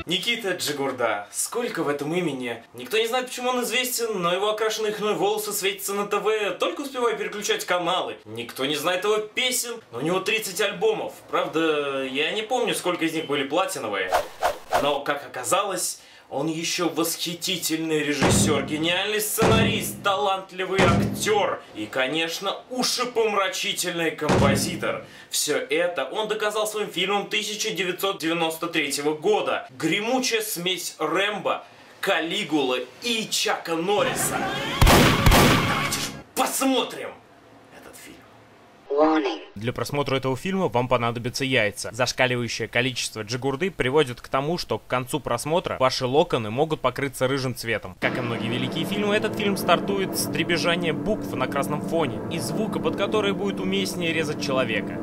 Никита Джигурда. Сколько в этом имени? Никто не знает, почему он известен, но его окрашенные хной волосы светятся на ТВ, только успевая переключать каналы. Никто не знает его песен, но у него 30 альбомов. Правда, я не помню, сколько из них были платиновые. Но, как оказалось, он еще восхитительный режиссер, гениальный сценарист, талантливый актер и, конечно, ушепомрачительный композитор. Все это он доказал своим фильмом 1993 года. Гремучая смесь Рэмбо, Калигулы и Чака Норриса. Давайте же посмотрим этот фильм. Для просмотра этого фильма вам понадобятся яйца. Зашкаливающее количество джигурды приводит к тому, что к концу просмотра ваши локоны могут покрыться рыжим цветом. Как и многие великие фильмы, этот фильм стартует с дребезжания букв на красном фоне и звука, под который будет уместнее резать человека.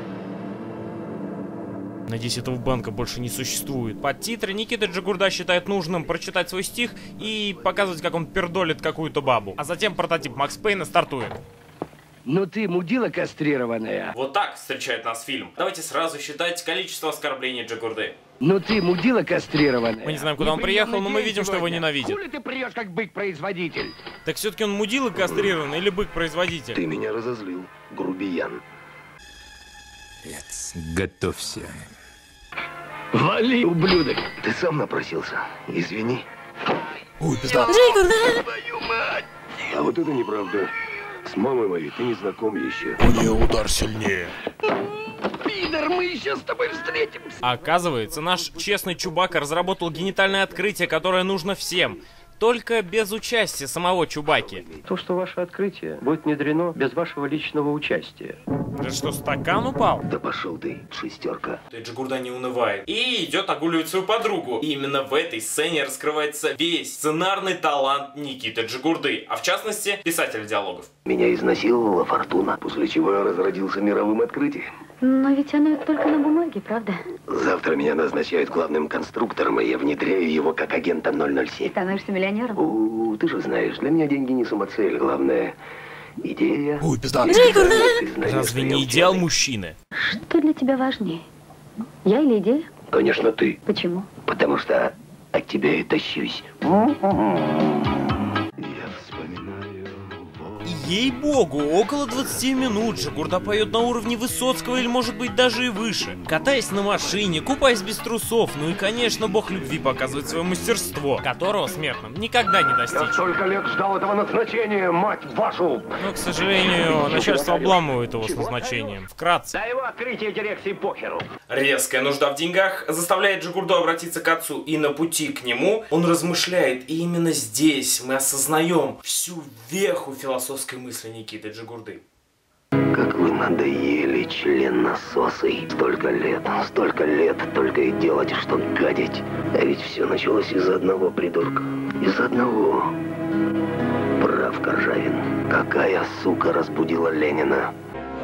Надеюсь, этого банка больше не существует. Под титры Никита Джигурда считает нужным прочитать свой стих и показывать, как он пердолит какую-то бабу. А затем прототип Макс Пейна стартует. Ну ты мудила кастрированная. Вот так встречает нас фильм. Давайте сразу считать количество оскорблений Джигурды. Ну ты мудила кастрированная. Мы не знаем, куда он приехал, но мы видим, что его ненавидят. Хули ты прешь, как бык-производитель? Так все-таки он мудила кастрированный или бык-производитель? Ты меня разозлил, грубиян. Готовься. Вали, ублюдок. Ты сам напросился. Извини. Ой, пизда. Твою мать! А вот это неправда. С мамой моей ты не знаком еще. У нее удар сильнее. Пидор, мы еще с тобой встретимся. Оказывается, наш честный Чубака разработал генитальное открытие, которое нужно всем. Только без участия самого Чубаки. То, что ваше открытие будет внедрено без вашего личного участия. Да что, стакан упал? Да пошел ты, шестерка. Джигурда не унывает и идет огуливать свою подругу. И именно в этой сцене раскрывается весь сценарный талант Никиты Джигурды, а в частности, писателя диалогов. Меня изнасиловала Фортуна, после чего я разродился мировым открытием. Но ведь оно только на бумаге, правда? Завтра меня назначают главным конструктором, и я внедряю его как агента 007. Становишься миллионером? Ты же знаешь, для меня деньги не самоцель, главное идея. Ой, пизда. Разве не идеал мужчины? Что для тебя важнее? Я или идея? Конечно, ты. Почему? Потому что от тебя и тащусь. Ей-богу, около 20 минут Джигурда поет на уровне Высоцкого или, может быть, даже и выше. Катаясь на машине, купаясь без трусов, ну и, конечно, бог любви показывает свое мастерство, которого смертным никогда не достичь. Столько лет ждал этого назначения, мать вашу! Но, к сожалению, начальство обламывает его с назначением. Вкратце. Да его открытие дирекции похеру. Резкая нужда в деньгах заставляет Джигурду обратиться к отцу, и на пути к нему он размышляет, и именно здесь мы осознаем всю веху философской мысли Никиты Джигурды. Как вы надоели, членососы. Столько лет только и делать, что гадить. А ведь все началось из одного придурка. Из одного. Прав Коржавин. Какая сука разбудила Ленина?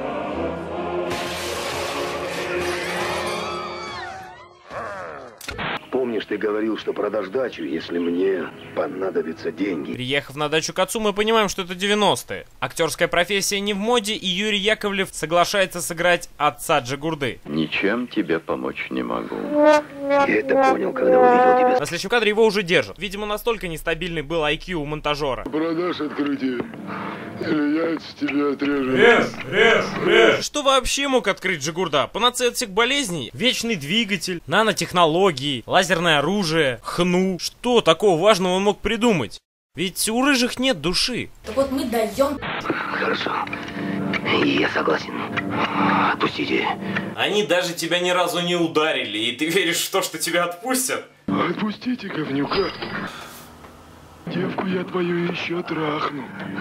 Помнишь, ты говорил, что продашь дачу, если мне понадобятся деньги. Приехав на дачу к отцу, мы понимаем, что это 90-е. Актерская профессия не в моде, и Юрий Яковлев соглашается сыграть отца Джигурды. Ничем тебе помочь не могу. Я это понял, когда увидел тебя. На следующем кадре его уже держат. Видимо, настолько нестабильный был IQ у монтажера. Продашь открытие, или яйца тебе отрежу. Режь! Что вообще мог открыть Джигурда? Панацея от всех болезней? Вечный двигатель, нанотехнологии, лазерное оружие, хну. Что такого важного он мог придумать? Ведь у рыжих нет души. Так вот мы даем. Хорошо, я согласен. Отпустите. Они даже тебя ни разу не ударили, и ты веришь в то, что тебя отпустят? Отпустите говнюка. Девку я твою еще трахну.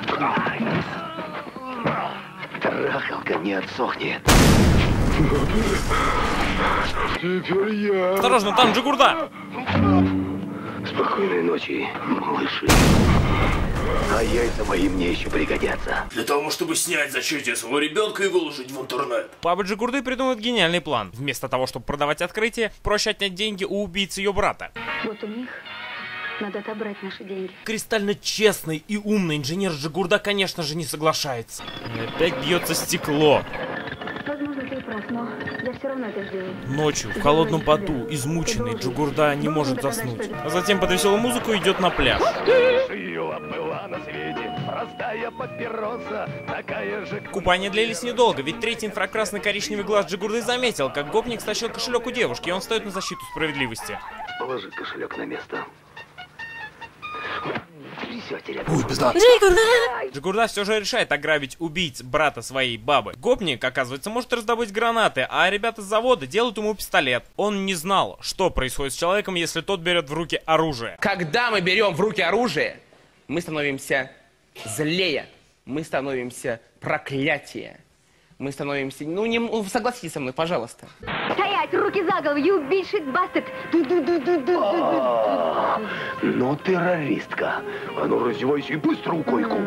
Трахалка не отсохнет. Теперь я. Осторожно, там Джигурда! Спокойной ночи, малыши. А яйца мои мне еще пригодятся. Для того, чтобы снять зачатие своего ребенка и выложить в интернет. Папа Джигурды придумает гениальный план. Вместо того, чтобы продавать открытие, проще отнять деньги у убийцы ее брата. Вот у них надо отобрать наши деньги. Кристально честный и умный инженер Джигурда, конечно же, не соглашается. И опять бьется стекло. Возможно, ты и прав, но я все равно это сделаю. Ночью, в холодном поту, измученный, Джигурда не может заснуть. А затем под веселую музыку идет на пляж. Жила была на свете простая папироса, такая же... Купания длились недолго, ведь третий инфракрасный коричневый глаз Джигурды заметил, как гопник стащил кошелек у девушки, и он встает на защиту справедливости. Положи кошелек на место. Ой, пизда. Джигурда все же решает ограбить убийц брата своей бабы. Гопник, оказывается, может раздобыть гранаты, а ребята с завода делают ему пистолет. Он не знал, что происходит с человеком, если тот берет в руки оружие. Когда мы берем в руки оружие, мы становимся злее, мы становимся проклятие. Мы становимся... согласитесь со мной, пожалуйста. Стоять, руки за голову, you bitch shit bastard. Ну, террористка. А ну, раздевайся и быстро у койку.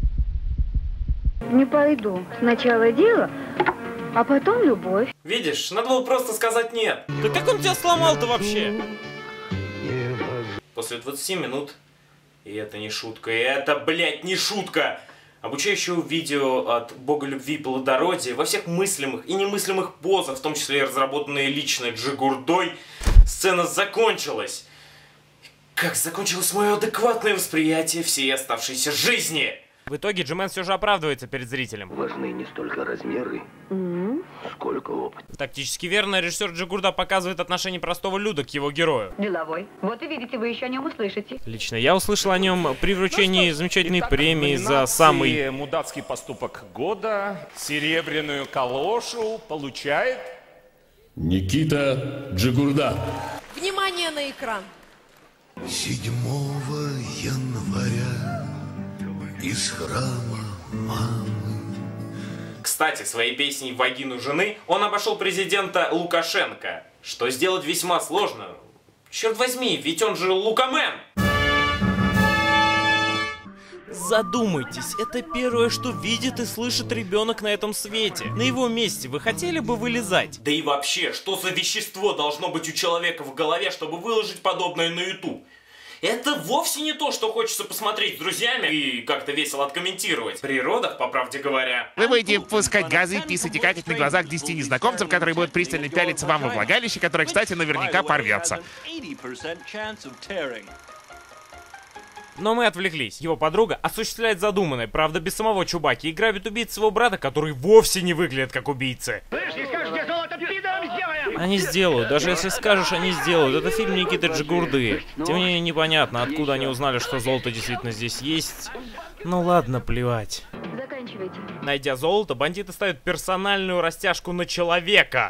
Не пойду. Сначала дело, а потом любовь. Видишь, надо было просто сказать нет. Да как он тебя сломал-то вообще? После 20 минут, и это не шутка, и это, блядь, не шутка, обучающего видео от бога любви и плодородия во всех мыслимых и немыслимых позах, в том числе и разработанные лично Джигурдой, сцена закончилась. Как закончилось мое адекватное восприятие всей оставшейся жизни. В итоге Джимен все же оправдывается перед зрителем. Важны не столько размеры, сколько опыт. Тактически верно, режиссер Джигурда показывает отношение простого люда к его герою. Деловой. Вот и видите, вы еще о нем услышите. Лично я услышал о нем при вручении замечательной премии за самый... мудацкий поступок года, серебряную калошу получает... Никита Джигурда. Внимание на экран. 7 января из храма мамы. Кстати, своей песней «Вагину жены» он обошел президента Лукашенко, что сделать весьма сложно. Черт возьми, ведь он же Лукамен! Задумайтесь, это первое, что видит и слышит ребенок на этом свете. На его месте вы хотели бы вылезать? Да и вообще, что за вещество должно быть у человека в голове, чтобы выложить подобное на YouTube? Это вовсе не то, что хочется посмотреть с друзьями и как-то весело откомментировать. При родах, по правде говоря. Вы будете пускать газы, писать и какать на глазах 10 незнакомцев, которые будут пристально пялиться вам во влагалище, которое, кстати, наверняка порвется. Но мы отвлеклись. Его подруга осуществляет задуманное, правда без самого Чубаки, и грабит убийц своего брата, который вовсе не выглядит как убийцы. Они сделают, даже если скажешь, они сделают. Это фильм Никиты Джигурды. Тем не менее непонятно, откуда они узнали, что золото действительно здесь есть. Ну ладно, плевать. Заканчивайте. Найдя золото, бандиты ставят персональную растяжку на человека.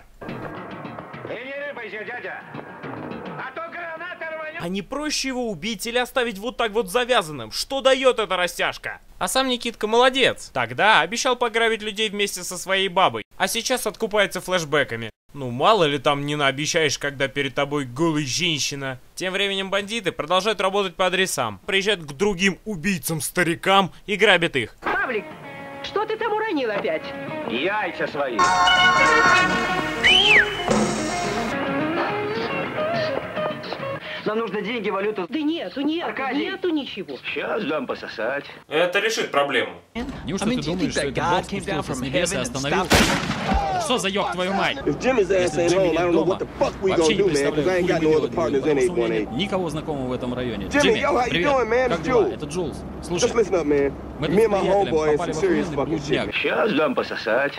А не проще его убить или оставить вот так вот завязанным? Что дает эта растяжка? А сам Никитка молодец. Тогда обещал пограбить людей вместе со своей бабой. А сейчас откупается флешбэками. Ну мало ли там не наобещаешь, когда перед тобой голая женщина. Тем временем бандиты продолжают работать по адресам. Приезжают к другим убийцам-старикам и грабят их. Павлик, что ты там уронил опять? Яйца свои. Нам нужно деньги, валюту. Да нету ничего. Сейчас дам пососать. Это решит проблему. Неужто ты думаешь, что этот бог спустился с небес и остановил? Что за ёб твою мать? Если Джимми нет дома, вообще не представляю, хули вы делать будете, потому что у меня нет никого знакомого в этом районе. Джимми, привет, как дела? Это Джулс. Слушай, мы тут с приятелем попали в охуенный блудняк. Сейчас дам пососать.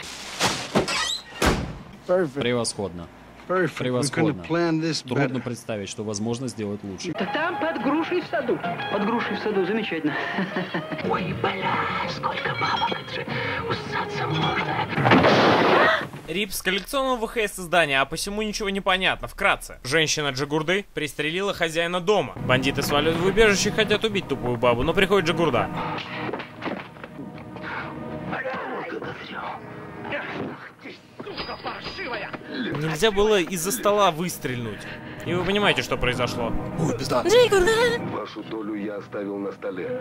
Превосходно. Превосходно. Трудно представить, что возможно сделать лучше. Да там под грушей в саду. Под грушей в саду, замечательно. Ой, бля, сколько бабок, это же усаться можно. Рип с коллекционного ВХС издания, а посему ничего не понятно. Вкратце. Женщина Джигурды пристрелила хозяина дома. Бандиты сваливают в убежище и хотят убить тупую бабу, но приходит Джигурда. Нельзя было из-за стола выстрельнуть. И вы понимаете, что произошло. Ой, пизда. Вашу долю я оставил на столе.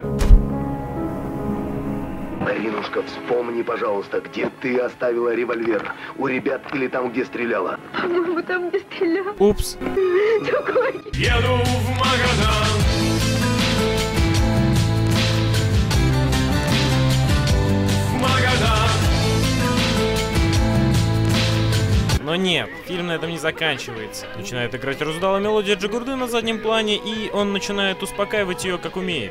Маринушка, вспомни, пожалуйста, где ты оставила револьвер? У ребят или там, где стреляла? По-моему, там, где стрелял. Упс. Еду в Магадан. В Магадан. Но нет, фильм на этом не заканчивается. Начинает играть раздала мелодия Джигурды на заднем плане, и он начинает успокаивать ее, как умеет.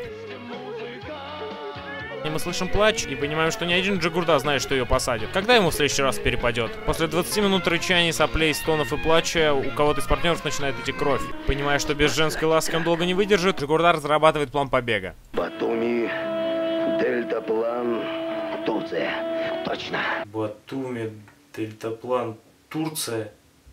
И мы слышим плач и понимаем, что ни один Джигурда знает, что ее посадят. Когда ему в следующий раз перепадет? После 20 минут рычаний, соплей, стонов и плача у кого-то из партнеров начинает идти кровь. Понимая, что без женской ласки он долго не выдержит, Джигурда разрабатывает план побега. Батуми, дельтаплан, Турция. Точно. Батуми, дельтаплан, Турция.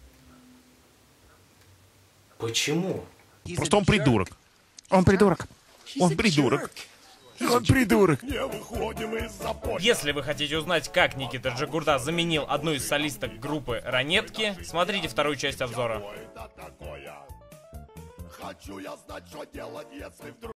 Почему? Просто он придурок. Он придурок. Он придурок. Он придурок. Если вы хотите узнать, как Никита Джигурда заменил одну из солисток группы Ранетки, смотрите вторую часть обзора.